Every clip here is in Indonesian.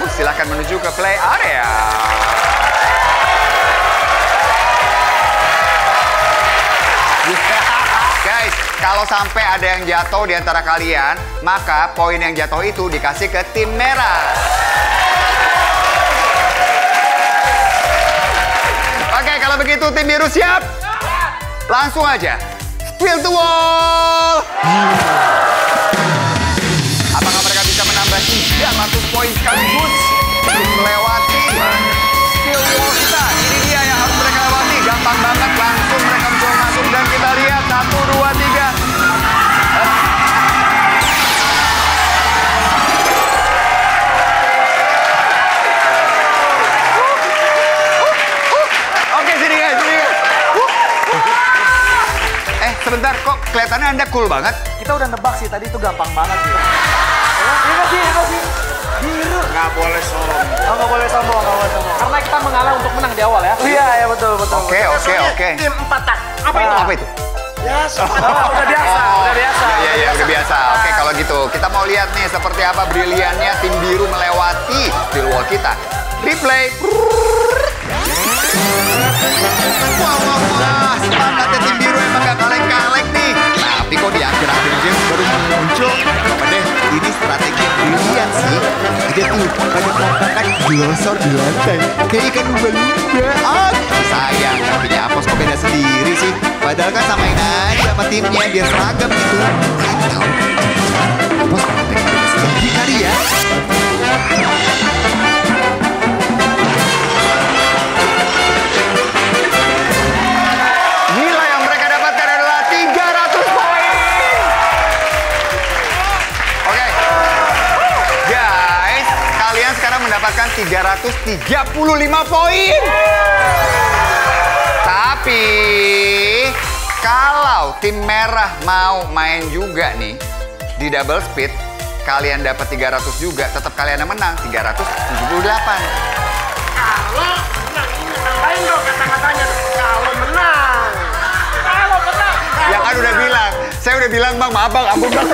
Silahkan menuju ke play area. Guys, kalau sampai ada yang jatuh di antara kalian, maka poin yang jatuh itu dikasih ke tim merah. Oke, kalau begitu tim biru siap? Langsung aja. Spill the wall. Apakah mereka bisa menambah 300 poin sekaligus untuk melewati spill wall kita? Ini dia yang harus mereka lewati. Gampang banget, langsung mereka mencoba masuk dan kita lihat 1, 2, 3. Oke, sini guys, sini guys. Sebentar, kok kelihatannya Anda cool banget? Kita udah nebak sih, tadi itu gampang banget sih. Iya sih. Biru. Nggak boleh sombong. Nggak boleh sombong. Karena kita mengalah untuk menang di awal ya. Iya, betul. Oke. Tim 4 tak. Apa itu? Biasa. Udah biasa. Iya, udah biasa. Oke, kalau gitu kita mau lihat nih seperti apa briliannya tim biru melewati spill wall kita. Replay. Wah, semangatnya tim biru emang gak kaleng-kaleng nih. Tapi kok di akhir-akhir game baru muncul. Apa deh, ini strategi brilian sih. Ada tuh, pada kompakan glosor di lantai. Kayak ikan lumba-lumba. Sayang, tapi Apos kok beda sendiri sih. Padahal kan samain aja sama timnya biar seragam gitu. Tahu, Apos kok beda sendiri kali ya. Mendapatkan 335 poin. Tapi kalau tim merah mau main juga nih di double speed, kalian dapat 300 juga, tetap kalian yang menang 378. Kalau menang ini tambahin dong kata-katanya. Kalau menang. Ya kan udah bilang, saya udah bilang bang, maaf bang, ampun bang.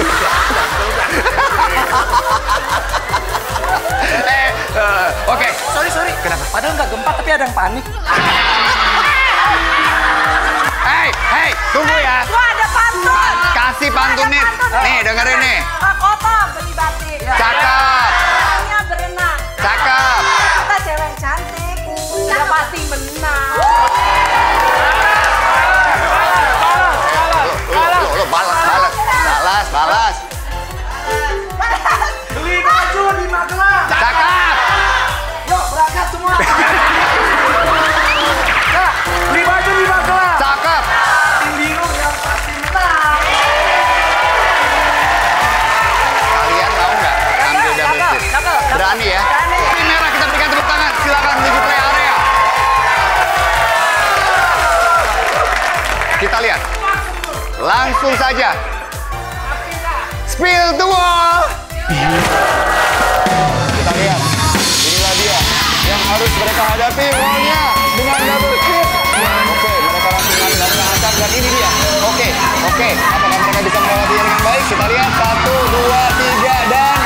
Oke. Sorry. Kenapa? Padahal nggak gempa tapi ada yang panik. Hei, tunggu ya. Gua ada pantun. Kasih pantun nih. Nih, dengerin nih. Pak Kotor beli batik. Cakep. Orangnya berenang. Cakep. Kita cewek cantik. Udah pasti menang. Lo balas. Beli baju di Magelang. Cakep. Yuk, berangkat semua. Nah, beli baju di Magelang. Cakep. Tim biru yang pasti menang. Kalian mau nggak ambil double speed? Berani ya? Tim merah kita berikan tepuk tangan. Silakan menuju play area. Kita lihat. Langsung saja. Spill the wall. Kita lihat. Inilah dia yang harus mereka hadapi wallnya dengan double speed. Oke, mereka langsung lari ke atas dan ini dia. Oke. Apakah mereka bisa melewatinya dengan baik? Kita lihat 1, 2, 3 dan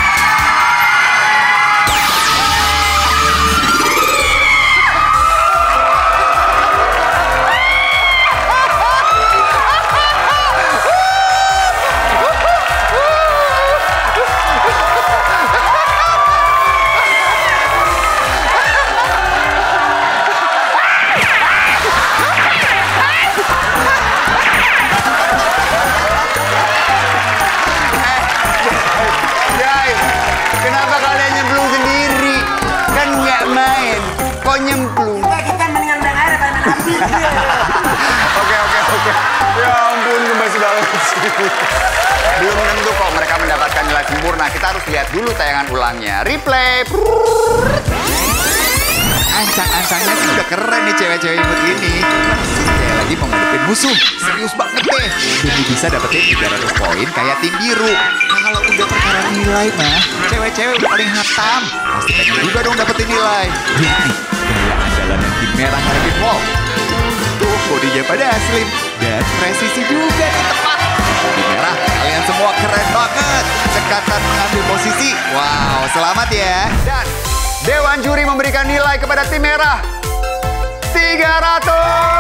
nyemplung. Kita mendingan main air daripada main api. Oke. Ya ampun, gemes banget sih. Belum tentu kok mereka mendapatkan nilai sempurna. Kita harus lihat dulu tayangan ulangnya. Replay. Ancang-ancangnya sih udah keren nih cewek-cewek imut ini. Kayak lagi mau ngadepin musuh. Serius banget deh. Demi bisa dapetin 300 poin kayak tim biru. Kalau udah perkara nilai mah, cewek-cewek udah paling hatam. Pasti pengen juga dong dapetin nilai. Lihat nih, gaya andalan yang tim merah ngadepin wall. Tuh, bodinya pada slim. Dan presisi juga nih tepat. Tim merah, kalian semua keren banget. Cekatan mengambil posisi. Wow, selamat ya. Dan Dewan Juri memberikan nilai kepada tim merah 300.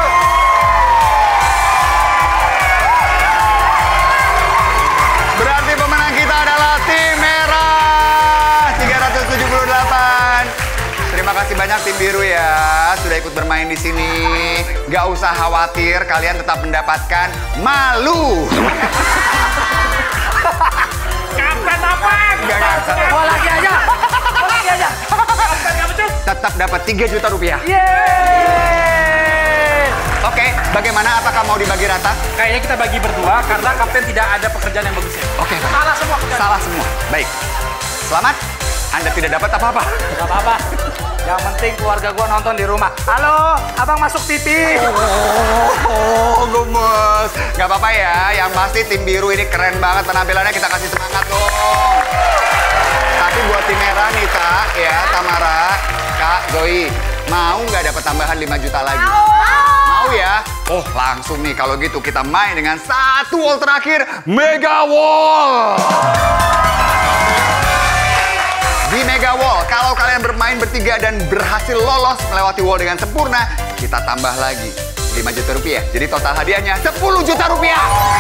Berarti pemenang kita adalah tim merah 378. Terima kasih banyak tim biru ya sudah ikut bermain di sini. Gak usah khawatir, kalian tetap mendapatkan malu. Kapten apa? Gak. Oh, lagi aja. Kapten gak becus? Tetap dapat 3 juta rupiah. Yeay. Oke, bagaimana? Apakah mau dibagi rata? Kayaknya kita bagi berdua karena kapten tidak ada pekerjaan yang bagusnya. Oke. Salah semua pekerjaan. Salah semua. Baik. Selamat. Anda tidak dapat apa-apa. Gak apa-apa. Yang penting keluarga gua nonton di rumah. Halo, abang masuk TV. Oh, gemes. Gak apa-apa ya. Yang pasti tim biru ini keren banget penampilannya. Kita kasih semangat dong. Tapi buat tim merah nih, Tak, ya, Tamara, Kak, Zoe, mau nggak dapat tambahan 5 juta lagi? Mau ya? Oh, langsung nih kalau gitu kita main dengan satu wall terakhir, Mega Wall. Di Mega Wall, kalau kalian bermain bertiga dan berhasil lolos melewati wall dengan sempurna, kita tambah lagi 5 juta rupiah. Jadi total hadiahnya 10 juta rupiah.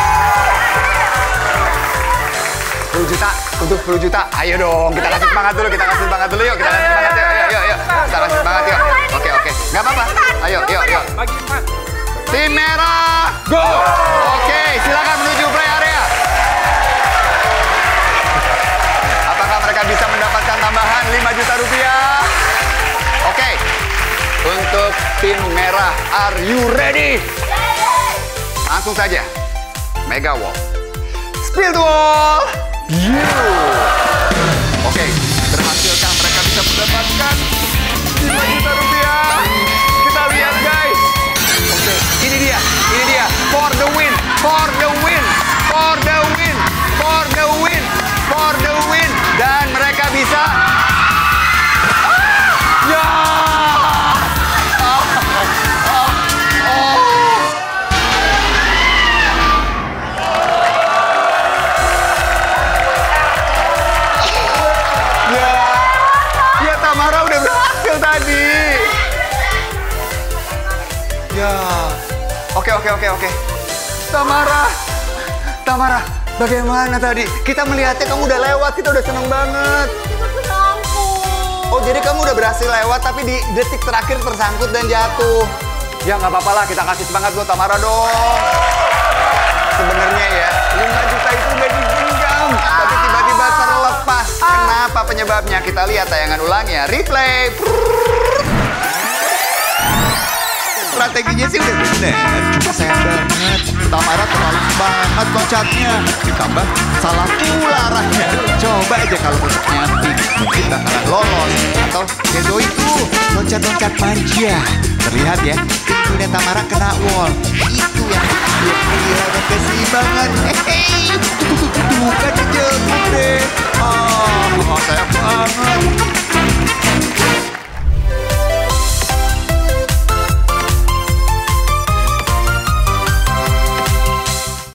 10 juta, untuk 10 juta. Ayo dong, kita kasih semangat dulu, yuk. Kita kasih semangat yuk. Kita kasih semangat yuk. Oke. Nggak apa-apa. Ayo. Bagi 4. Tim merah, go! Oke, silakan menuju play area. Apakah mereka bisa mendapatkan tambahan 5 juta rupiah? Oke, untuk tim merah, are you ready? Langsung saja, Mega Wall. Spill the wall! Oke, berhasilkah mereka bisa mendapatkan 5 juta rupiah? Kita lihat guys. Oke, ini dia. For the win. Dan mereka bisa. Ya! Ya, Tamara udah berhasil tadi. Ya. Oke. Tamara, bagaimana tadi? Kita melihatnya kamu udah lewat, kita udah seneng banget. Oh, jadi kamu udah berhasil lewat, tapi di detik terakhir tersangkut dan jatuh. Ya, nggak apa-apa lah, kita kasih semangat buat Tamara dong. Sebenarnya ya, 5 juta itu udah digenggam, tapi tiba-tiba terlepas. Kenapa penyebabnya? Kita lihat tayangan ulangnya. Replay. Strateginya sih udah bener, cuma sayang banget Tamara terlalu semangat loncatnya, ditambah salah pula arahnya. Coba aja kalau untuk nyamping, mungkin bakalan lolos. Atau Zoe itu loncat-loncat manja. Terlihat ya, pintunya Tamara kena wall. Itu yang bikin dia gila dan keseimbangan. Tuh kan